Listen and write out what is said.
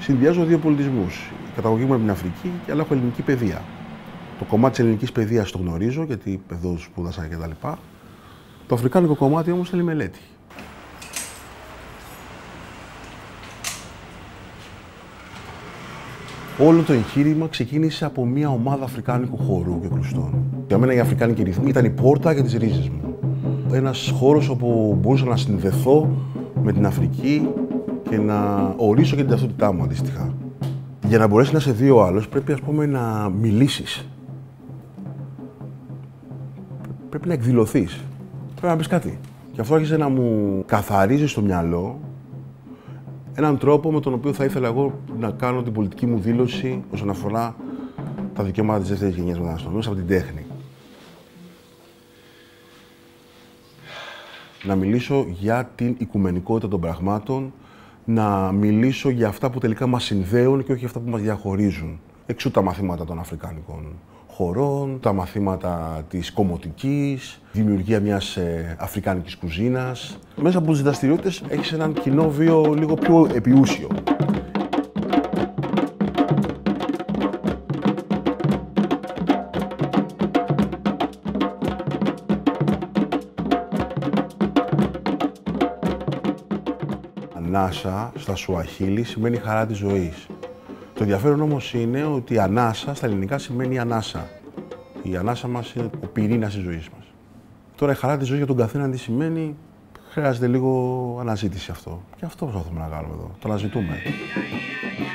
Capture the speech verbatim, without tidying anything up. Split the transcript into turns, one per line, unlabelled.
συνδυάζω δύο πολιτισμούς. Η καταγωγή μου από την Αφρική, αλλά έχω ελληνική παιδεία. Το κομμάτι της ελληνικής παιδείας το γνωρίζω, γιατί εδώ σπούδασα κτλ. Το αφρικάνικο κομμάτι όμως θέλει μελέτη. Όλο το εγχείρημα ξεκίνησε από μια ομάδα αφρικάνικου χορού και κρουστών. Για μένα η αφρικάνικη ρυθμή ήταν η πόρτα για τις ρίζες μου. Ένας χώρος όπου μπορούσα να συνδεθώ με την Αφρική και να ορίσω και την ταυτότητά μου αντίστοιχα. Για να μπορέσει να σε δει ο άλλος πρέπει, ας πούμε, να μιλήσεις. Πρέπει να εκδηλωθείς. Πρέπει να πεις κάτι. Και αυτό άρχισε να μου καθαρίζει στο μυαλό έναν τρόπο με τον οποίο θα ήθελα εγώ να κάνω την πολιτική μου δήλωση όσον αφορά τα δικαιώματα της δεύτερης γενιάς μεταναστών, μέσα από την τέχνη. Να μιλήσω για την οικουμενικότητα των πραγμάτων, να μιλήσω για αυτά που τελικά μας συνδέουν και όχι για αυτά που μας διαχωρίζουν. Εξού τα μαθήματα των αφρικάνικων χωρών, τα μαθήματα της κομμωτικής, δημιουργία μιας ε, αφρικάνικης κουζίνας. Μέσα από τις δραστηριότητες έχεις έναν κοινό βίο λίγο πιο επιούσιο. Ανάσα στα Σουαχίλι σημαίνει χαρά της ζωής. Το ενδιαφέρον όμως είναι ότι η ανάσα στα ελληνικά σημαίνει ανάσα. Η ανάσα μας είναι ο πυρήνας της ζωής μας. Τώρα η χαρά της ζωής για τον καθένα τι σημαίνει, χρειάζεται λίγο αναζήτηση αυτό. Και αυτό προσπαθούμε να κάνουμε εδώ. Το αναζητούμε.